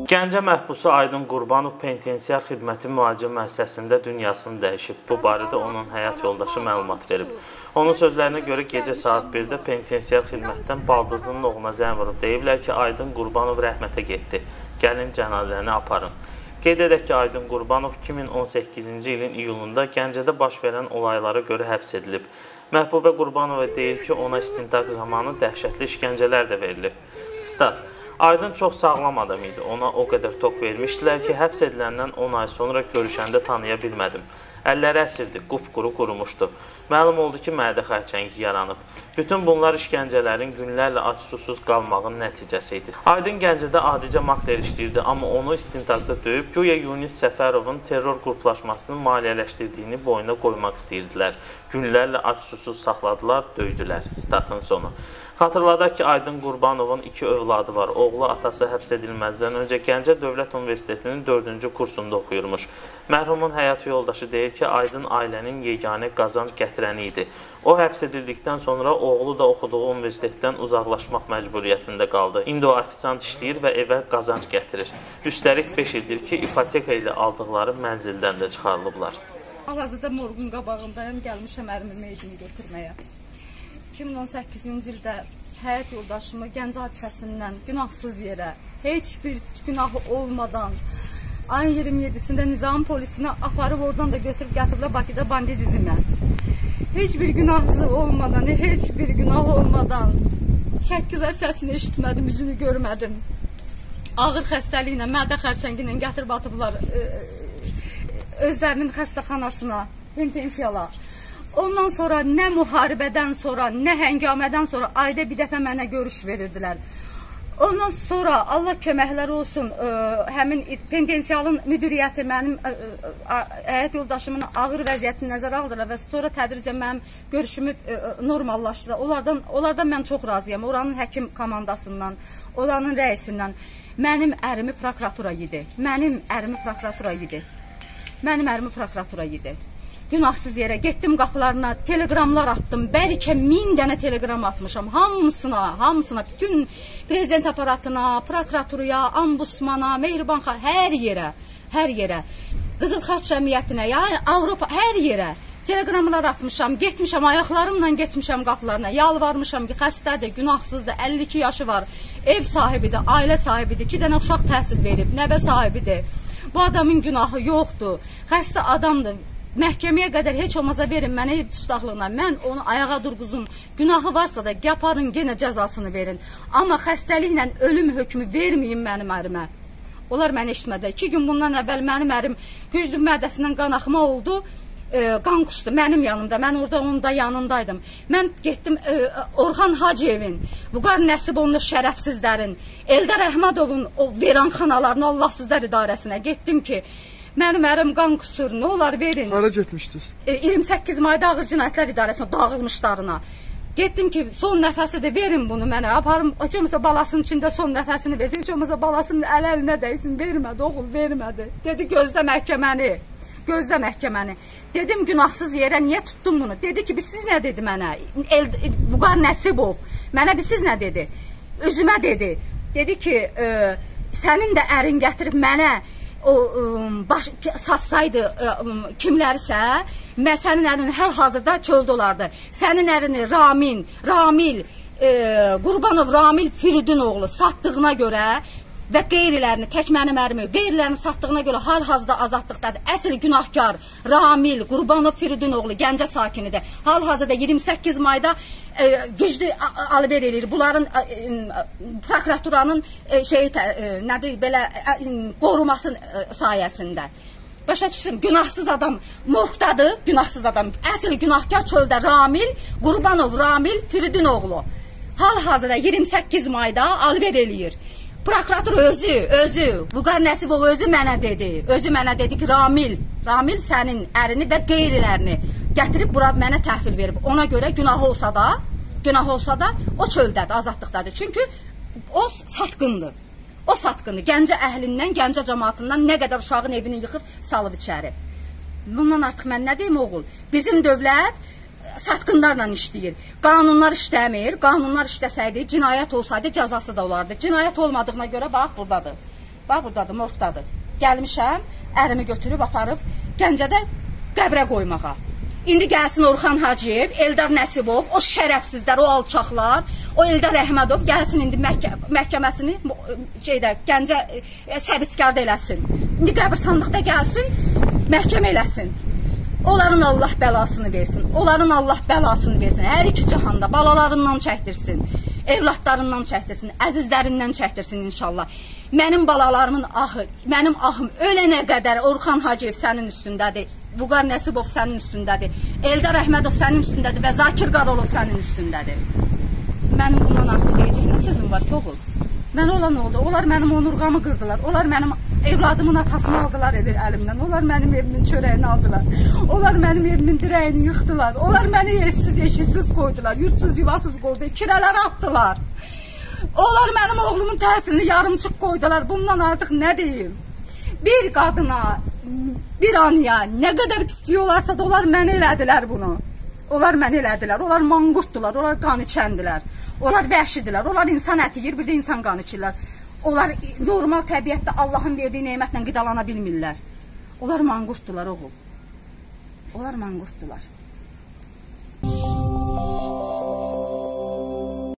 Gəncə məhbusu Aydın Qurbanov penitensiar xidməti müalicə müəssisəsində dünyasını dəyişib. Bu barədə onun həyat yoldaşı məlumat verib. Onun sözlərinə görə gecə saat 1-də penitensiar xidmətdən baldızının oğluna zəng vurub. Deyiblər ki, Aydın Qurbanov rəhmətə getdi. Gəlin cənazəni aparın. Qeyd edək ki, Aydın Qurbanov 2018-ci ilin iyulunda Gəncədə baş verən olaylara görə həbs edilib. Məhbubə Qurbanova deyir ki, ona istintaq zamanı dəhşətli işgəncələr də verilib. Stat: Aydın çox sağlam adam idi. Ona o qədər tok vermişdilər ki, həbs ediləndən 10 ay sonra görüşəndə tanıya bilmədim. Əlləri əsirdi, qupquru qurumuşdu. Məlum oldu ki, mədə xərçəngi yaranıb. Bütün bunlar işgəncələrin günlərlə ac-susuz qalmağın nəticəsi idi. Aydın Gəncədə adicə makler işləyirdi, amma onu istintaqda döyüb, güya Yunis Səfərovun terror qruplaşmasını maliyyələşdirdiyini boyuna qoymaq istəyirdilər. Günlərlə ac-susuz saxladılar, döydülər. Statın sonu. Xatırladaq ki, Aydın Qurbanovun 2 övladı var. Oğlu atası həbs edilməzdən öncə Gəncə Dövlət Universitetinin 4-cü kursunda oxuyurmuş. Mərhumun həyat yoldaşı deyir ki, Aydın ailənin yeganə qazanc gətirəni idi. O həbs edildikdən sonra oğlu da oxuduğu universitetdən uzaqlaşmaq məcburiyyətində qaldı. İndi o ofisant işləyir və evə qazanc gətirir. Üstəlik 5 ildir ki, ipoteka ilə aldıqları mənzildən də çıxarılıblar. Hal-hazırda morgun qabağındayım, gəlmişəm ərimin meyidini götürməyə. 2018-ci ildə həyat yoldaşımı Gəncə hadisəsindən günahsız yerə, heç bir günahı olmadan ayın 27-sində Nizam polisinə aparıb oradan da götürüb gətiriblər Bakıda banditizmə. Heç bir günahı olmadan, heç bir günah olmadan 8 ay səsini eşitmədim, üzünü görmədim. Ağır xəstəliklə, mədə xərçəngi ilə gətirib atıblar özlərinin xəstəxanasına, intensiyala. Ondan sonra nə müharibədən sonra, nə həngamədən sonra ayda bir dəfə mənə görüş verirdilər. Ondan sonra Allah köməkləri olsun, həmin penitensialın müdiriyyəti mənim həyat yoldaşımın ağır vəziyyətini nəzərə aldılar və sonra tədricən mənim görüşümü normallaşdırdılar. Onlardan mən çox razıyam, oranın həkim komandasından, oranın rəisindən. Mənim ərimi prokuratura yedi. Mənim ərimi prokuratura yedi. Günahsız yerə getdim qapılarına, telegramlar attım, bəlkə 1000 dənə telegram atmışam, hamısına, bütün prezident aparatına, prokuraturaya, ambusmana, Mehribanxa, hər yerə, Qızıl Xaç Cəmiyyətinə, yəni Avropa, hər yerə telegramlar atmışam, getmişəm, ayaqlarımla getmişəm qapılarına, yalvarmışam ki, xəstədir, günahsızdır, 52 yaşı var, ev sahibidir, ailə sahibidir, 2 dənə uşaq təhsil verib, nəvə sahibidir, bu adamın günahı yoxdur, xəstə adamdır. Məhkəməyə qədər heç olmaza verin mənə ev tutaqlığına, mən onu ayağa durğuzum, günahı varsa da yaparın, yenə cəzasını verin. Amma xəstəliklə ölüm hökmü verməyin mənim ərimə. Onlar məni eşitmədi. 2 gün bundan əvvəl mənim ərim güclü mədəsindən qan axma oldu, qan qusdu mənim yanımda, mən orada onun da yanındaydım. Mən getdim Orxan Hacıyevin, Vüqar Nəsibovun şərəfsizlərin, Eldar Əhmədovun o veranxanalarına, Allahsızlar idarəsinə getdim ki, mənim ərim qan qusur, nə olar verin. Hara getmişdiniz? 28 mayda Ağır Cinayətlər İdarəsinə dağılmışlarına. Getdim ki, son nəfəsi də verin bunu mənə, aparım, heç olmasa balasının içində son nəfəsini versin, heç olmasa balasının əl-əlinə dəysin, vermədi, oğul, vermədi. Dedi, gözlə məhkəməni. Dedim, günahsız yerə niyə tutdun bunu? Dedi ki, siz nə dedi mənə? Vüqar Nəsibov, mənə siz nə dedi? Özümə dedi. Dedi ki, sənin də ərin gətirib mənə o satsaydı kimlərsə, sənin ərini hər hazırda çöldə olardı. Sənin ərini Ramil Qurbanov, Ramil Firidun oğlu satdığına görə və qeyrilərini, tək mənim ərimi, qeyrilərini satdığına görə hal-hazırda azadlıqdadır. Əsl günahkar Ramil Qurbanov Firidun oğlu Gəncə sakinidir. Hal-hazırda 28 mayda güclü alver edir. Bunların prokuraturanın qoruması sayəsində. Başa düşsün, günahsız adam morqdadır, günahsız adam. Əsl günahkar çöldə Ramil Qurbanov, Ramil Firidun oğlu. Hal-hazırda 28 mayda alver eləyir. Prokurator özü, Vüqar Nəsibov özü mənə dedi ki, Ramil sənin ərini və qeyrilərini gətirib bura mənə təhvil verib. Ona görə günah olsa da o çöldədir, azadlıqdadır. Çünki o satqındır. Gəncə əhlindən, Gəncə cəmaatından nə qədər uşağın evini yıxıb salıb içəri. Bundan artıq mən nə deyim oğul? Bizim dövlət satqınlarla işləyir. Qanunlar işləmir. Qanunlar işləsəydi, cinayət olsaydı cəzası da olardı. Cinayət olmadığına görə bax buradadır. Bax burdadır, morqdadır. Gəlmişəm, ərimi götürüb aparıb Gəncədə qəbrə qoymağa. İndi gəlsin Orxan Hacıyev, Eldar Nəsibov, o şərəfsizlər, o alçaqlar, o Eldar Əhmədov gəlsin indi məhkəməsini Gəncə səbiskarda eləsin. İndi qəbirstanlıqda gəlsin, məhkəmə eləsin. Onların Allah bəlasını versin. Onların Allah bəlasını versin. Hər iki cahanda balalarından çəkdirsin. Evlatlarından çəkdirsin. Əzizlərindən çəkdirsin inşallah. Mənim balalarımın ahı, mənim ahım ölənə qədər Orxan Hacıyev sənin üstündədir. Vüqar Nəsibov sənin üstündədir. Eldar Əhmədov sənin üstündədir və Zakir Qarolov sənin üstündədir. Mənim bundan artıq deyəcək nə sözüm var ki, oğul? Mən olan oldu. Onlar mənim onurğamı qırdılar. Onlar mənim evladımın atasını aldılar əlimdən. Onlar mənim evimin çörəyini aldılar. Onlar mənim evimin dirəyini yıxdılar. Onlar məni eşsiz, eşiksiz qoydular. Yurtsuz, yuvasız qoydu. Kirələri atdılar. Onlar mənim oğlumun təhsilini yarımçıq qoydular. Bundan artıq nə deyim? Bir qadına, bir anıya nə qədər pisliyorlarsa da onlar mənə elədilər bunu. Onlar mənə elədilər. Onlar manqurtdular. Onlar qan içəndilər. Onlar vəhşidilər. Onlar insan əti yeyir, bir də insan qan içirlər. Onlar normal təbiətdə Allahın verdiyi nemətlə qidalana bilmirlər. Onlar manqurtdular oğul. Onlar manqurtdular.